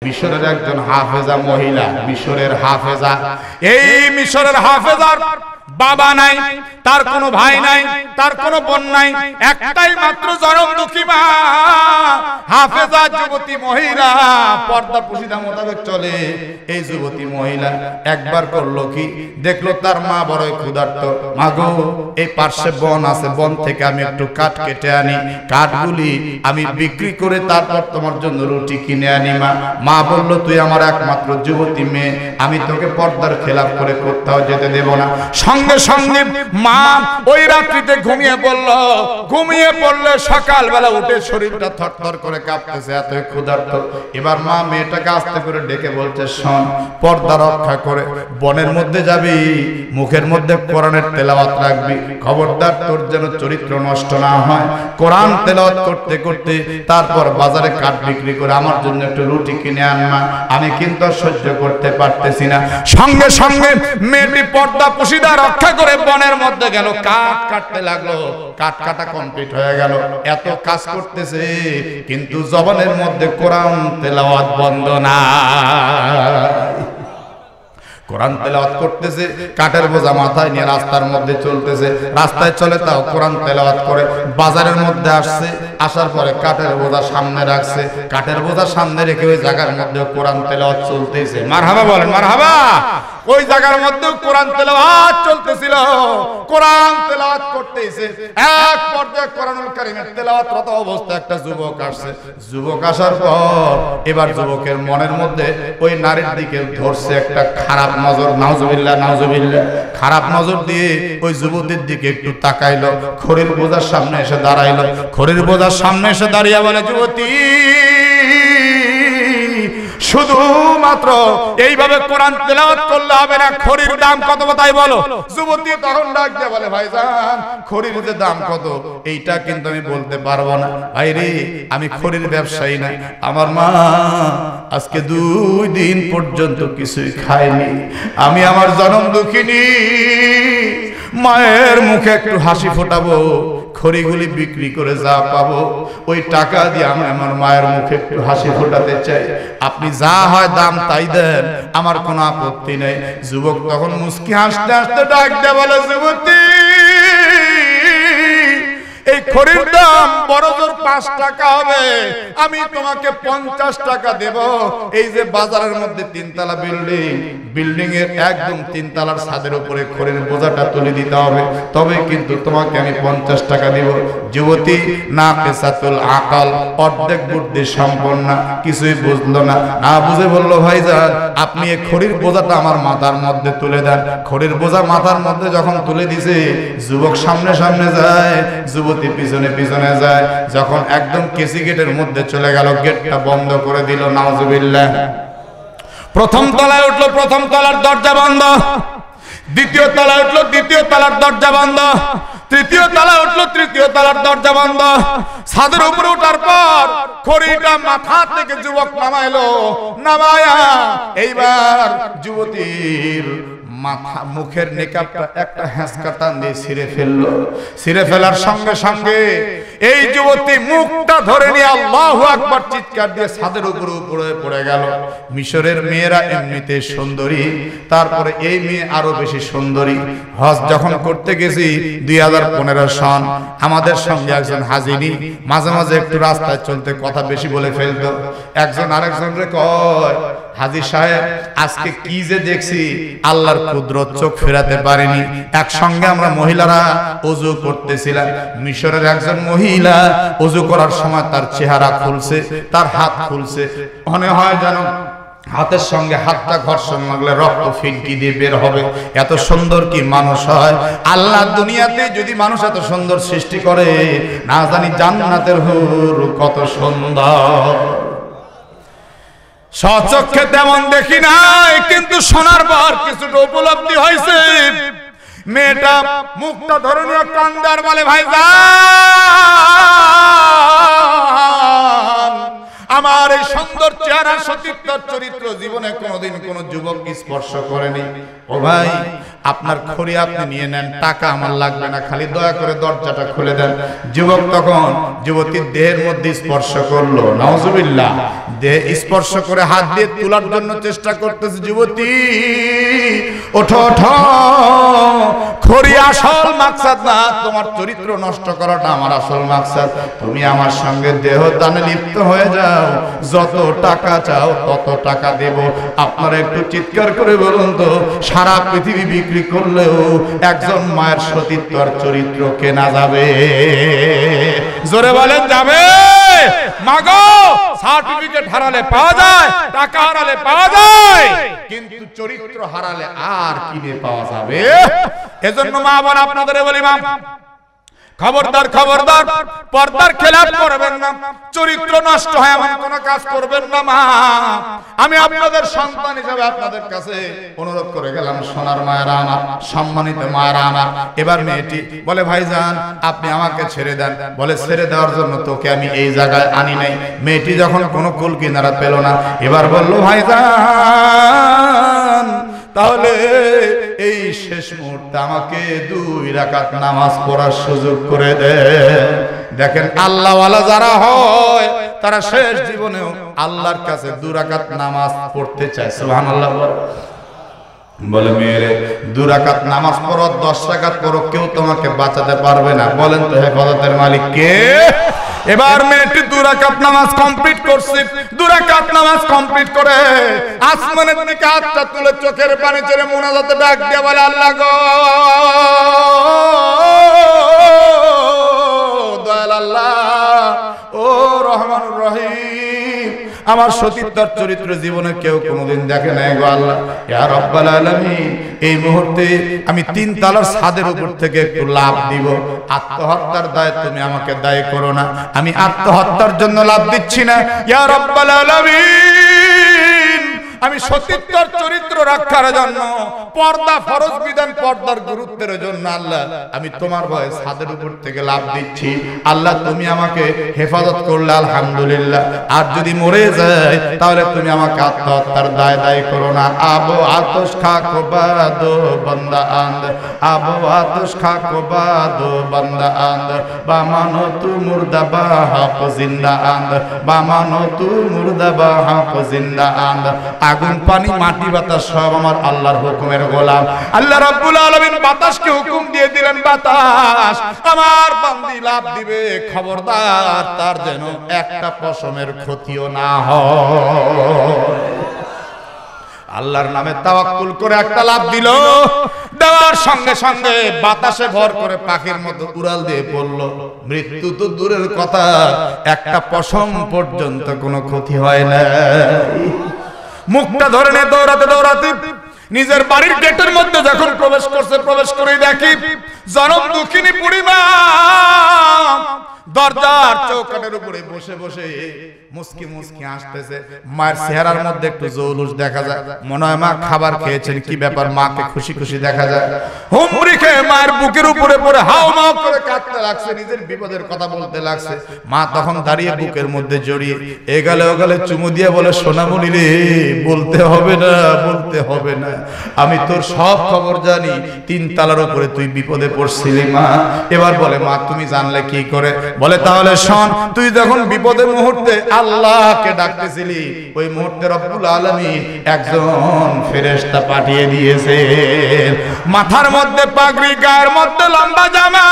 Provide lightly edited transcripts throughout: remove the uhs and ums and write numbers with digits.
মিশরের একজন হাফেজা মহিলা, মিশরের হাফেজা। এই মিশরের হাফেজার বাবা নাই, তার কোনো ভাই নাই, তার কোনো বোন নাই, একটাই মাত্র জনম দুঃখী মা। হাফেজা যুবতী মহিলা, পর্দা পুশিদা মোতাবেক চলে। এই যুবতী মহিলা একবার করলো কি, দেখলো তার মা বড়ই ক্ষুধার্ত। মা গো, এই পার্শ্বে বন আছে, বন থেকে আমি একটু কাঠ কেটে আনি, কাঠগুলি আমি বিক্রি করে তারপর তোমার জন্য রুটি কিনে আনি। মা বলল, তুই আমার একমাত্র যুবতী মেয়ে, আমি তোকে পর্দার খেলাফ করে কোথাও যেতে দেব না। সঙ্গে সঙ্গে মা ওই রাত্রিতে ঘুমিয়ে পড়ল। ঘুমিয়ে পড়লে সকালবেলা উঠে শরীরটা থরথর করে কাঁপতেছে, এত ক্ষুধার্ত। এবার মা মেয়েটাকে আস্তে করে ডেকে বলছে, শোন, পর্দা রক্ষা করে বনের মধ্যে যাবি, মুখের মধ্যে কোরআনের তেলাওয়াত রাখবি, খবরদার তোর যেন চরিত্র নষ্ট না হয়। কোরআন তেলাওয়াত করতে করতে তারপর বাজারে কাঠ বিক্রি করে আমার জন্য একটু রুটি কিনে আন মা, আমি কিন্তু সহ্য করতে পারতেছি না। সঙ্গে সঙ্গে মেয়েটি পর্দা পুশিদা রক্ষা করে বনের মধ্যে গেল, কাঠ কাটতে লাগলো। কাঠ কাটা কমপ্লিট হয়ে গেল। এত কাজ করতেছে কিন্তু জবানের মধ্যে কোরআন তেলাওয়াত বন্ধ না। কোরআন তেলাওয়াত করতেছে, কাঠের বোঝা মাথায় নিয়ে রাস্তার মধ্যে চলতেছে। রাস্তায় চলে তাও কোরআন তেলাওয়াত করে। বাজারের মধ্যে আসছে, আসার পরে কাঠের বোঝা সামনে রাখছে, কাঠের বোঝা সামনে রেখে ওই জায়গার মধ্যে কোরআন তেলাওয়াত চলতেছে। মারহাবা বলেন, মারহাবা। ওই জায়গার মধ্যে কোরআন তেলাওয়াত চলতেছিল, কোরআন তেলাওয়াত করতেছে। এক পর্যায়ে কোরআনুল কারীমের তেলাওয়াতরত অবস্থায় একটা যুবক আসছে। যুবক আসার পর এবার যুবকের মনের মধ্যে ওই নারীর দিকে ধরছে একটা খারাপ নজর। নাউজুবিল্লাহ, নাউজুবিল্লাহ। খারাপ নজর দিয়ে ওই যুবতীর দিকে একটু তাকাইলো। খড়ির বোঝার সামনে এসে দাঁড়াইলো। খড়ির বোঝার সামনে এসে দাঁড়িয়ে বলে, যুবতী, শুধুমাত্র এইভাবে কোরআন তেলাওয়াত করলে হবে না, খড়ির দাম কত তাই বলো। যুবতী তখন ডাক দিয়ে বলে, ভাইজান, খড়ির যে দাম কত এইটা কিন্তু আমি বলতে পারবো না। ভাই রে, আমি খড়ির ব্যবসায়ী না, আমার মা আজকে 2 দিন পর্যন্ত কিছুই খায়নি। আমি আমার জনম দুঃখিনী মায়ের মুখে একটু হাসি ফোটাবো, খড়িগুলি বিক্রি করে যা পাবো ওই টাকা দিয়ে আমি আমার মায়ের মুখে একটু হাসি ফোটাতে চাই। আপনি যা হয় দাম তাই দেন, আমার কোনো আপত্তি নেই। যুবক তখন মুস্কি হাসতে হাসতে ডাক দিয়ে বলে, যুবতী, এই খড়ির দাম বড় জোর 5 টাকা হবে, আমি তোমাকে 50 টাকা দেব। এই যে বাজারের মধ্যে 3 তলা বিল্ডিং, বিল্ডিং এর একদম 3 তলার ছাদের উপরে খড়ির বোঝাটা তুলে দিতে হবে, তবে কিন্তু তোমাকে আমি 50 টাকা দেব। যুবতী নাকিসাতুল আকল, অর্ধেক বুদ্ধি সম্পন্ন, কিছুই বুঝলো না। না বুঝে বলল, ভাইজান, আপনি এই খড়ির বোঝাটা আমার মাথার মধ্যে তুলে দেন। খড়ির বোঝা মাথার মধ্যে যখন তুলে দিছে, যুবক সামনে সামনে যায়, যুবতী পিছনে পিছনে যায়। যখন একদম কেসি গেটের মধ্যে চলে গেল, গেটটা বন্ধ করে দিল। নাউজুবিল্লাহ। প্রথম তলায় উঠলো, প্রথম তলার দরজা বন্ধ। দ্বিতীয় তলায় উঠলো, দ্বিতীয় তলার দরজা বন্ধ। তৃতীয় তলায় উঠলো, তৃতীয় তলার দরজা বন্ধ। ছাদের উপরে ওঠার পর খড়িটা মাথা থেকে যুবক নামাইলো। নামায়া এইবার যুবতীর মাথা মুখের নেকাবটা একটা হ্যাঁচকা টান দিয়ে ছিঁড়ে ফেললো। ছিঁড়ে ফেলার সঙ্গে সঙ্গে এই যুবতী মুখটা ধরে নিয়ে আল্লাহু আকবার চিৎকার দিয়ে ছাদের উপরে উপরে পড়ে গেল। মিশরের মেয়েরা এমনিতে সুন্দরী, তারপরে এই মেয়ে আরো বেশি সুন্দরী। হজ যখন করতে গেছি 2015 সন, আমাদের সঙ্গে একজন হাজিনি মাঝে মাঝে একটু রাস্তায় চলতে কথা বেশি বলে ফেলতো। একজন আরেকজনকে কয়, হাজী সাহেব, আজকে কি যে দেখছি, আল্লাহর কুদরত চোখ ফেরাতে পারেনি। একসঙ্গে আমরা মহিলারা ওযু করতেছিলাম। মিশরের একজন মহিলা ওযু করার সময় তার চেহারা খুলছে, তার হাত খুলছে, মনে হয় যেন হাতের সঙ্গে হাতটা ঘর্ষণ লাগলে রক্ত ফিনকি দিয়ে বের হবে। এত সুন্দর কি মানুষ হয়? আল্লাহ দুনিয়াতে যদি মানুষ এত সুন্দর সৃষ্টি করে, না জানি জান্নাতের হুর কত সুন্দর। সচক্ষে তেমন দেখি নাই, কিন্তু শোনার পর কিছুটা উপলব্ধি হয়েছে। মেয়েটা মুখটা ধরে নিয়ে কান্দার বলে, ভাইজান, আমার এই সুন্দর চেহারা, সতীত্ব, চরিত্র জীবনে কোনোদিন কোন যুবক স্পর্শ করেনি। ও ভাই, আপনার খড়ি আপনি নিয়ে নেন, টাকা আমার লাগবে না, খালি দয়া করে দরজাটা খুলে দেন। যুবক তখন যুবতীর দেহের মধ্যে স্পর্শ করলো, নাউজুবিল্লাহ, দেহ স্পর্শ করে হাত দিয়ে তোলার জন্য চেষ্টা করতেছে। যুবতী ওঠো ওঠো, খড়ি আসল মাকসাদ না, তোমার চরিত্র নষ্ট করাটা আমার আসল মাকসাদ। তুমি আমার সঙ্গে দেহ দানে লিপ্ত হয়ে যাও, যত টাকা চাও তত টাকা দেব। আপনারা একটু চিৎকার করে বলুন তো, সারা পৃথিবী বিক্রি করলেও একজন মায়ের সতীত্ব আর চরিত্র কেনা যাবে? জোরে বলেন যাবে? মাগো, সার্টিফিকেট হারালে পাওয়া যায়, টাকা হারালে পাওয়া যায়, কিন্তু চরিত্র হারালে আর কিনে পাওয়া যাবে? এজন্য মা বোন আপনাদের বলি, মা খবরদার খবরদার, পর্দার খেলাপ করবেন না, চরিত্র নষ্ট হয় এমন কোন কাজ করবেন না। মা, আমি আপনাদের সন্তান হিসেবে আপনাদের কাছে অনুরোধ করে গেলাম, সোনার মায়েরা আমার, সম্মানিত মায়েরা আমার। এবার মেয়েটি বলে, ভাইজান আপনি আমাকে ছেড়ে দেন। বলে, ছেড়ে দেওয়ার জন্য তোকে আমি এই জায়গায় আনি নাই। মেয়েটি যখন কোনো কুল কিনারা পেল না, এবার বলল, ভাইজান তাহলে এই শেষ মুহূর্তে আমাকে 2 রাকাত নামাজ পড়ার সুযোগ করে দে। দেখেন, আল্লাহওয়ালা যারা হয় তারা শেষ জীবনেও আল্লাহর কাছে 2 রাকাত নামাজ পড়তে চায়। সুবহানাল্লাহ। বলে, মেয়েরে 2 রাকাত নামাজ পড়ো, 10 রাকাত পড়ো, কেউ তোমাকে বাঁচাতে পারবে না। বলেন তো হেফাজতের মালিক কে? এবার মেয়েটি 2 রাকাত নামাজ কমপ্লিট করছে। 2 রাকাত নামাজ কমপ্লিট করে আসমানের দিকে হাতটা তুলে চোখের পানি ছেড়ে মুনাজাতে ডাক দিয়ে বলে, আল্লাহ গো, দয়াল আল্লাহ, ও রহমানুর রহিম, আমার সতীত্বর চরিত্র জীবনে কেউ কোনোদিন দেখে নাই গো আল্লাহ। ইয়া রাব্বাল আলামিন, এই মুহূর্তে আমি 3 তলার ছাদের উপর থেকে একটু লাফ দিব। আত্মহত্যার দায় তুমি আমাকে দায়ী করো না, আমি আত্মহত্যার জন্য লাফ দিচ্ছি না। ইয়া রাব্বাল আলামিন, আমি সতীত্বর চরিত্র রক্ষার জন্য, পর্দা ফরজ বিধান, পর্দার গুরুত্বের জন্য আল্লাহ আমি তোমার ভয়ে ছাদের উপর থেকে লাফ দিচ্ছি। আল্লাহ তুমি আমাকে হেফাজত করলে আলহামদুলিল্লাহ, আর যদি মরে যায় তাহলে তুমি আমাকে আত্মহত্যার দায় করো না। আবো আতশ খাকো বাদো বান্দা আন্দ, আবো আতশ খাকো বাদো বান্দা আন্দ, বামানো তু মুর্দা বাহাপ জিন্দা আন্দ, বামানো তু মুর্দা বাহাপ জিন্দা আন্দ। আগুন পানি মাটি বাতাস সব আমার আল্লাহর হুকুমের গোলাম। আল্লাহ রাব্বুল আলামিন বাতাসকে হুকুম দিয়ে দিলেন, বাতাস আমার বান্দি লাভ দিবে, খবরদার তার যেন একটা পশমের ক্ষতিও না হয়। আল্লাহর নামে তাওয়াক্কুল করে একটা লাভ দিল, দেওয়ার সঙ্গে সঙ্গে বাতাসে ভর করে পাখির মতো উড়াল দিয়ে পড়ল। মৃত্যু তো দূরের কথা, একটা পশম পর্যন্ত কোনো ক্ষতি হয় না। মুখটা ধরে নিয়ে দৌড়াতে দৌড়াতে নিজের বাড়ির গেটের মধ্যে যখন প্রবেশ করছে, প্রবেশ করেই দেখি জনম দুঃখিনী বুড়িমা দরজার চৌকাঠের উপরে বসে বসে মুস্কি মুস্কি হাসতেছে। মায়ের চেহারার মধ্যে একটু জৌলুস দেখা যায়, মনে হয় মা খাবার খেয়েছেন, কি ব্যাপার, মাকে খুশি খুশি দেখা যায়। হুমড়ি খেয়ে মায়ের বুকের উপরে পড়ে হাও মাও করে কাঁদতে লাগছে, নিজের বিপদের কথা বলতে লাগছে। মা তখন দাঁড়িয়ে বুকের মধ্যে জড়িয়ে এগালে ওগালে চুমু দিয়ে বলে, সোনামণি রে, বলতে হবে না, বলতে হবে না, আমি তোর সব খবর জানি। 3 তলার উপরে তুই বিপদে পড়ছিলি মা। এবার বলে, মা তুমি জানলে কি করে? বলে, তাহলে শোন, তুই যখন বিপদের মুহূর্তে আল্লাহকে ডাকতেছিলি, ওই মুহূর্তে রব্বুল আলামিন একজন ফেরেশতা পাঠিয়ে দিয়েছে। মাথার মধ্যে পাগড়ি, গায়ের মধ্যে লম্বা জামা,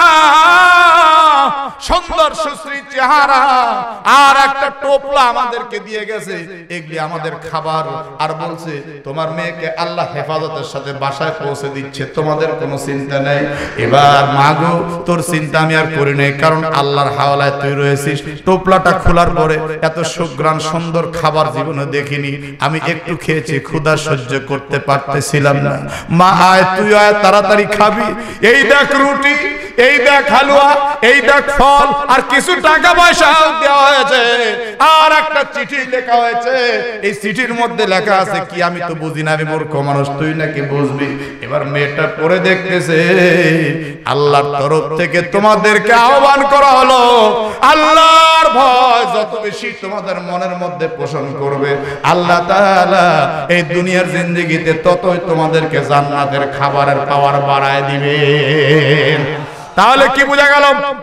সুন্দর সুশ্রী চেহারা, আর একটা টোপলা আমাদেরকে দিয়ে গেছে, এগুলি আমাদের খাবার। আর বলছে তোমার মেয়েকে আল্লাহ হেফাজতের সাথে বাসায় পৌঁছে দিচ্ছে, তোমাদের কোনো চিন্তা নেই। এবার মাগো, তোর চিন্তা আমি আর করি নাই, কারণ আল্লাহর হাওলায় তুই রয়েছিস। টোপলাটা খোলার পরে এত সুগ্রাণ সুন্দর খাবার জীবনে দেখিনি, আমি একটু খেয়েছি, ক্ষুধা সহ্য করতে পারতেছিলাম না। মা আয়, তুই আয়, তাড়াতাড়ি খাবি। এই দেখ রুটি, এই দেখ হালুয়া, এই দেখ ফল আর কিছু টাকা পয়সাও দেওয়া হয়েছে, আর একটা চিঠি লেখা হয়েছে। এই চিঠির মধ্যে লেখা আছে কি আমি তো বুঝি না, আমি মূর্খ মানুষ, তুই নাকি বুঝবি। এবার মেয়েটা পড়ে দেখতেছে, আল্লাহর তরফ থেকে তোমাদেরকে আহ্বান করা হলো, আল্লাহর ভয় যত বেশি তোমাদের মনের মধ্যে পোষণ করবে, আল্লাহ তাআলা এই দুনিয়ার জিন্দেগিতে ততই তোমাদেরকে জান্নাতের খাবারের পাওয়ার বাড়ায় দিবে। তাহলে কি বোঝা গেল?